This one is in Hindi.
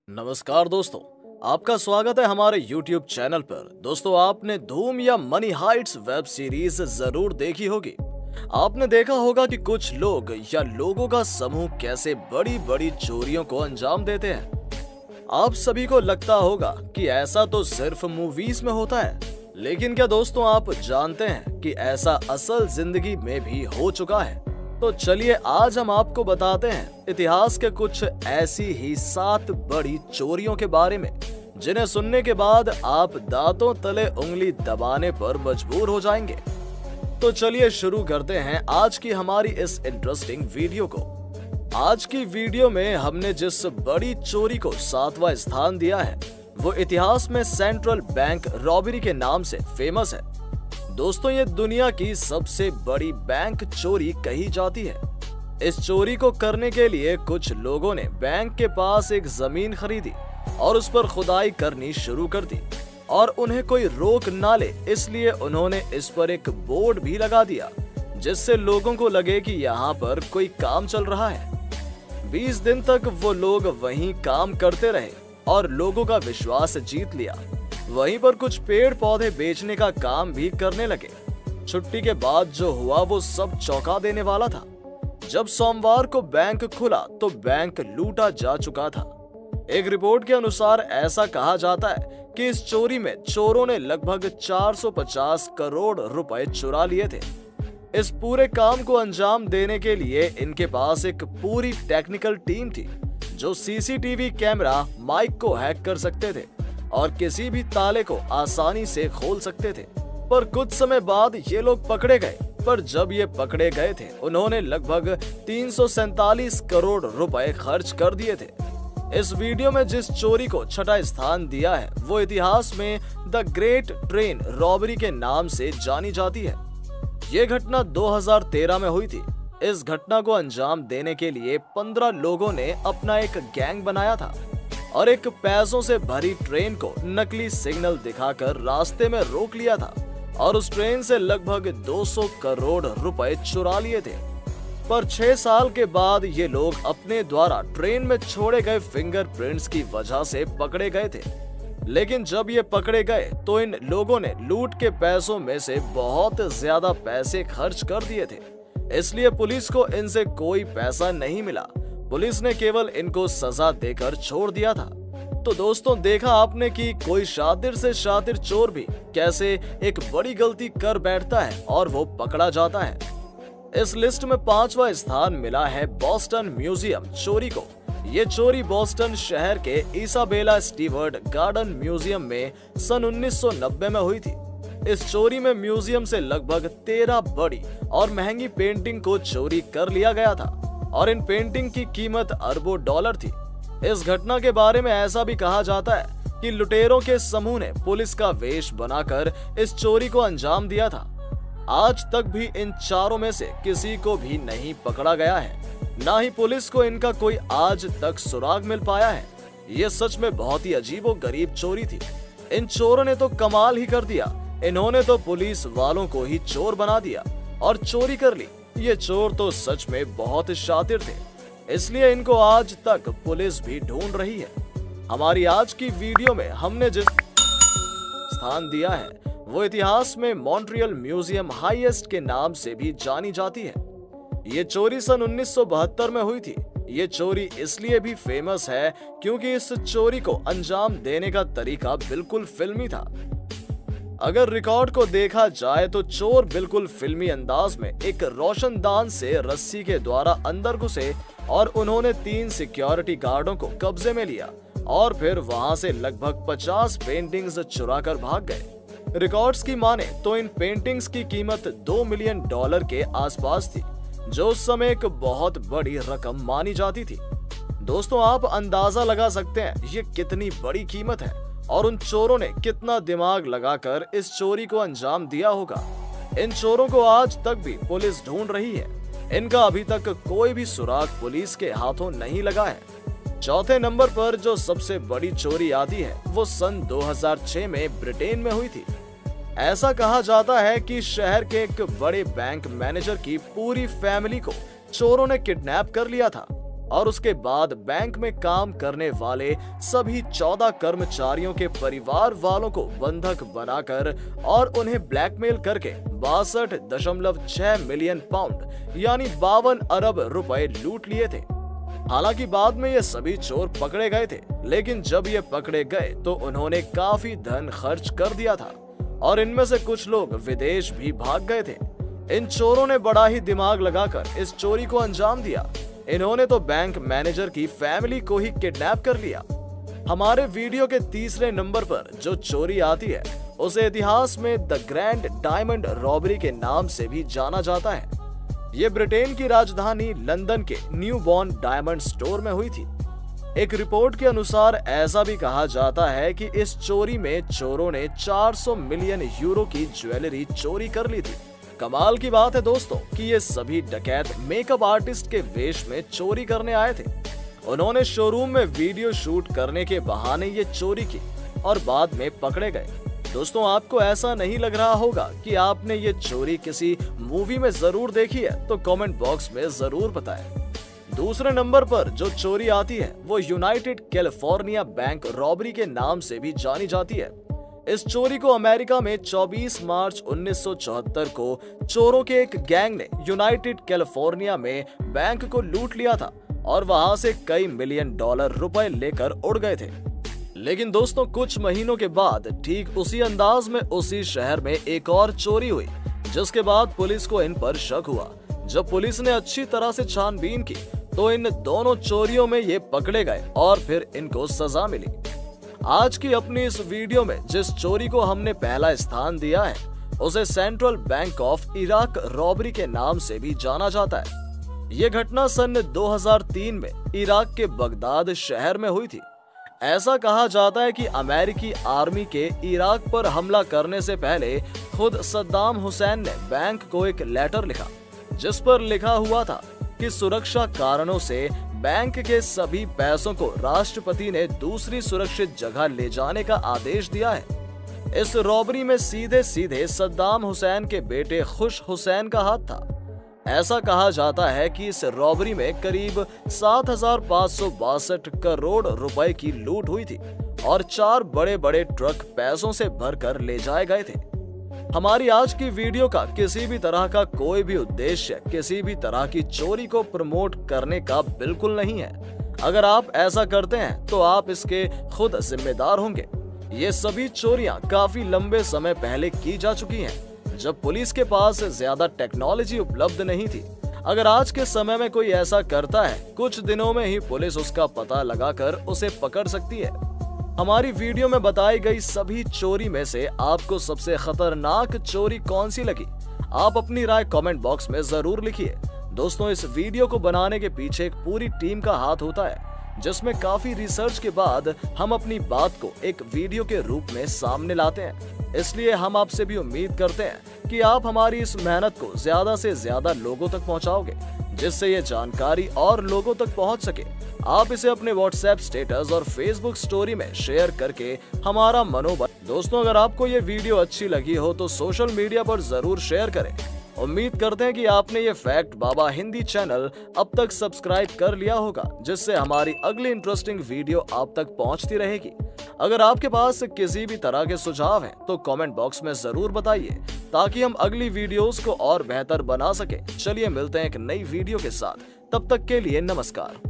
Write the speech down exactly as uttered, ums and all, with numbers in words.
नमस्कार दोस्तों, आपका स्वागत है हमारे यूट्यूब चैनल पर। दोस्तों, आपने धूम या मनी हाइट्स वेब सीरीज जरूर देखी होगी। आपने देखा होगा कि कुछ लोग या लोगों का समूह कैसे बड़ी बड़ी चोरियों को अंजाम देते हैं। आप सभी को लगता होगा कि ऐसा तो सिर्फ मूवीज में होता है, लेकिन क्या दोस्तों आप जानते हैं कि ऐसा असल जिंदगी में भी हो चुका है। तो चलिए आज हम आपको बताते हैं इतिहास के कुछ ऐसी ही सात बड़ी चोरियों के बारे में, जिन्हें सुनने के बाद आप दांतों तले उंगली दबाने पर मजबूर हो जाएंगे। तो चलिए शुरू करते हैं आज की हमारी इस इंटरेस्टिंग वीडियो को। आज की वीडियो में हमने जिस बड़ी चोरी को सातवां स्थान दिया है, वो इतिहास में सेंट्रल बैंक रॉबरी के नाम से फेमस है। दोस्तों, ये दुनिया की सबसे बड़ी बैंक चोरी कही जाती है। इस चोरी को करने के लिए कुछ लोगों ने बैंक के पास एक जमीन खरीदी और उस पर खुदाई करनी शुरू कर दी, और उन्हें कोई रोक ना ले इसलिए उन्होंने इस पर एक बोर्ड भी लगा दिया, जिससे लोगों को लगे कि यहाँ पर कोई काम चल रहा है। बीस दिन तक वो लोग वहीं काम करते रहे और लोगों का विश्वास जीत लिया। वहीं पर कुछ पेड़ पौधे बेचने का काम भी करने लगे। छुट्टी के बाद जो हुआ वो सब चौंका देने वाला था। जब सोमवार को बैंक खुला तो बैंक लूटा जा चुका था। एक रिपोर्ट के अनुसार ऐसा कहा जाता है कि इस चोरी में चोरों ने लगभग चार सौ पचास करोड़ रुपए चुरा लिए थे। इस पूरे काम को अंजाम देने के लिए इनके पास एक पूरी टेक्निकल टीम थी, जो सीसीटीवी कैमरा माइक को हैक कर सकते थे और किसी भी ताले को आसानी से खोल सकते थे। पर कुछ समय बाद ये लोग पकड़े गए। पर जब ये पकड़े गए थे, उन्होंने लगभग तीन सौ सैंतालीस करोड़ रुपए खर्च कर दिए थे। इस वीडियो में जिस चोरी को छठा स्थान दिया है, वो इतिहास में द ग्रेट ट्रेन रॉबरी के नाम से जानी जाती है। ये घटना दो हज़ार तेरह में हुई थी। इस घटना को अंजाम देने के लिए पंद्रह लोगों ने अपना एक गैंग बनाया था और एक पैसों से भरी ट्रेन को नकली सिग्नल दिखाकर रास्ते में रोक लिया था और उस ट्रेन से लगभग दो सौ करोड़ रुपए चुरा लिए थे। पर छह साल के बाद ये लोग अपने द्वारा ट्रेन में छोड़े गए फिंगरप्रिंट्स की वजह से पकड़े गए थे। लेकिन जब ये पकड़े गए तो इन लोगों ने लूट के पैसों में से बहुत ज्यादा पैसे खर्च कर दिए थे, इसलिए पुलिस को इनसे कोई पैसा नहीं मिला। पुलिस ने केवल इनको सजा देकर छोड़ दिया था। तो दोस्तों, देखा आपने कि कोई शातिर से शातिर चोर भी कैसे एक बड़ी गलती कर बैठता है और वो पकड़ा जाता है। इस लिस्ट में पांचवा स्थान मिला है बोस्टन म्यूजियम चोरी को। ये चोरी बोस्टन शहर के इसाबेला स्टीवर्ट गार्डन म्यूजियम में सन उन्नीस सौ नब्बे में हुई थी। इस चोरी में म्यूजियम से लगभग तेरह बड़ी और महंगी पेंटिंग को चोरी कर लिया गया था और इन पेंटिंग की कीमत अरबों डॉलर थी। इस घटना के बारे में ऐसा भी कहा जाता है कि लुटेरों के समूह ने पुलिस का वेश बनाकर इस चोरी को अंजाम दिया था। आज तक भी इन चारों में से किसी को भी नहीं पकड़ा गया है, ना ही पुलिस को इनका कोई आज तक सुराग मिल पाया है। ये सच में बहुत ही अजीबोगरीब चोरी थी। इन चोरों ने तो कमाल ही कर दिया। इन्होंने तो पुलिस वालों को ही चोर बना दिया और चोरी कर ली। ये चोर तो सच में बहुत शातिर थे, इसलिए इनको आज तक पुलिस भी ढूंढ रही है। हमारी आज की वीडियो में हमने जिस स्थान दिया है, वो इतिहास में मॉन्ट्रियल म्यूजियम हाईएस्ट के नाम से भी जानी जाती है। ये चोरी सन उन्नीस सौ बहत्तर में हुई थी। ये चोरी इसलिए भी फेमस है क्योंकि इस चोरी को अंजाम देने का तरीका बिल्कुल फिल्मी था। अगर रिकॉर्ड को देखा जाए तो चोर बिल्कुल फिल्मी अंदाज में एक रोशनदान से रस्सी के द्वारा अंदर घुसे और उन्होंने तीन सिक्योरिटी गार्डों को कब्जे में लिया और फिर वहां से लगभग पचास पेंटिंग्स चुरा कर भाग गए। रिकॉर्ड्स की माने तो इन पेंटिंग्स की कीमत दो मिलियन डॉलर के आसपास थी, जो उस समय एक बहुत बड़ी रकम मानी जाती थी। दोस्तों, आप अंदाजा लगा सकते हैं ये कितनी बड़ी कीमत है और उन चोरों ने कितना दिमाग लगाकर इस चोरी को अंजाम दिया होगा। इन चोरों को आज तक भी पुलिस ढूंढ रही है। इनका अभी तक कोई भी सुराग पुलिस के हाथों नहीं लगा है। चौथे नंबर पर जो सबसे बड़ी चोरी आती है, वो सन दो हज़ार छह में ब्रिटेन में हुई थी। ऐसा कहा जाता है कि शहर के एक बड़े बैंक मैनेजर की पूरी फैमिली को चोरों ने किडनैप कर लिया था। और उसके बाद बैंक में काम करने वाले सभी चौदह कर्मचारियों के परिवार वालों को बंधक बनाकर और उन्हें ब्लैकमेल करके बासठ दशमलव छह मिलियन पाउंड यानी बावन अरब रुपए लूट लिए थे। हालांकि बाद में ये सभी चोर पकड़े गए थे, लेकिन जब ये पकड़े गए तो उन्होंने काफी धन खर्च कर दिया था और इनमें से कुछ लोग विदेश भी भाग गए थे। इन चोरों ने बड़ा ही दिमाग लगाकर इस चोरी को अंजाम दिया। इन्होंने तो बैंक मैनेजर की फैमिली को ही किडनैप कर लिया। हमारे वीडियो के तीसरे नंबर पर जो चोरी आती है उसे इतिहास में द ग्रैंड डायमंड रॉबरी के नाम से भी जाना जाता है। ये ब्रिटेन की राजधानी लंदन के न्यू बॉर्न डायमंड स्टोर में हुई थी। एक रिपोर्ट के अनुसार ऐसा भी कहा जाता है कि इस चोरी में चोरों ने चार सौ मिलियन यूरो की ज्वेलरी चोरी कर ली थी। कमाल की बात है दोस्तों कि ये सभी डकैत मेकअप आर्टिस्ट के वेश में चोरी करने आए थे। उन्होंने शोरूम में वीडियो शूट करने के बहाने ये चोरी की और बाद में पकड़े गए। दोस्तों, आपको ऐसा नहीं लग रहा होगा कि आपने ये चोरी किसी मूवी में जरूर देखी है? तो कमेंट बॉक्स में जरूर बताएं। दूसरे नंबर पर जो चोरी आती है वो यूनाइटेड कैलिफोर्निया बैंक रॉबरी के नाम से भी जानी जाती है। इस चोरी को अमेरिका में चौबीस मार्च उन्नीस सौ चौहत्तर को चोरों के एक गैंग ने यूनाइटेड कैलिफोर्निया में बैंक को लूट लिया था और वहां से कई मिलियन डॉलर रुपए लेकर उड़ गए थे। लेकिन दोस्तों, कुछ महीनों के बाद ठीक उसी अंदाज में उसी शहर में एक और चोरी हुई, जिसके बाद पुलिस को इन पर शक हुआ। जब पुलिस ने अच्छी तरह से छानबीन की तो इन दोनों चोरियों में ये पकड़े गए और फिर इनको सजा मिली। आज की अपनी इस वीडियो में जिस चोरी को हमने पहला स्थान दिया है उसे central bank of Iraq robbery के नाम से भी जाना जाता है। ये घटना सन दो हज़ार तीन में इराक के बगदाद शहर में हुई थी। ऐसा कहा जाता है कि अमेरिकी आर्मी के इराक पर हमला करने से पहले खुद सद्दाम हुसैन ने बैंक को एक लेटर लिखा, जिस पर लिखा हुआ था कि सुरक्षा कारणों से बैंक के सभी पैसों को राष्ट्रपति ने दूसरी सुरक्षित जगह ले जाने का आदेश दिया है। इस रॉबरी में सीधे सीधे सद्दाम हुसैन के बेटे खुश हुसैन का हाथ था। ऐसा कहा जाता है कि इस रॉबरी में करीब सात हजार पाँच सौ बासठ करोड़ रुपए की लूट हुई थी और चार बड़े बड़े ट्रक पैसों से भरकर ले जाए गए थे। हमारी आज की वीडियो का किसी भी तरह का कोई भी उद्देश्य किसी भी तरह की चोरी को प्रमोट करने का बिल्कुल नहीं है। अगर आप ऐसा करते हैं तो आप इसके खुद जिम्मेदार होंगे। ये सभी चोरियां काफी लंबे समय पहले की जा चुकी हैं, जब पुलिस के पास ज्यादा टेक्नोलॉजी उपलब्ध नहीं थी। अगर आज के समय में कोई ऐसा करता है, कुछ दिनों में ही पुलिस उसका पता लगाकर उसे पकड़ सकती है। हमारी वीडियो में बताई गई सभी चोरी में से आपको सबसे खतरनाक चोरी कौन सी लगी? आप अपनी राय कमेंट बॉक्स में जरूर लिखिए। दोस्तों, इस वीडियो को बनाने के पीछे एक पूरी टीम का हाथ होता है, जिसमें काफी रिसर्च के बाद हम अपनी बात को एक वीडियो के रूप में सामने लाते हैं। इसलिए हम आपसे भी उम्मीद करते हैं कि आप हमारी इस मेहनत को ज्यादा से ज्यादा लोगों तक पहुंचाओगे, जिससे ये जानकारी और लोगों तक पहुंच सके। आप इसे अपने व्हाट्सएप स्टेटस और फेसबुक स्टोरी में शेयर करके हमारा मनोबल। दोस्तों, अगर आपको ये वीडियो अच्छी लगी हो तो सोशल मीडिया पर जरूर शेयर करें। उम्मीद करते हैं कि आपने ये फैक्ट बाबा हिंदी चैनल अब तक सब्सक्राइब कर लिया होगा, जिससे हमारी अगली इंटरेस्टिंग वीडियो आप तक पहुंचती रहेगी। अगर आपके पास किसी भी तरह के सुझाव हैं तो कमेंट बॉक्स में जरूर बताइए, ताकि हम अगली वीडियोस को और बेहतर बना सके। चलिए मिलते हैं एक नई वीडियो के साथ, तब तक के लिए नमस्कार।